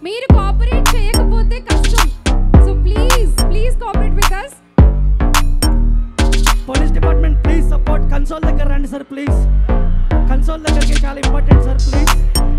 మీరు కోఆపరేట్ చేయకపోతే కష్టం. So please cooperate with us. Police department please support. Console దగ్గర రండి సార్ ప్లీజ్. కన్సోల్ దగ్గరికి చాలా ఇంపార్టెంట్ సార్ ప్లీజ్.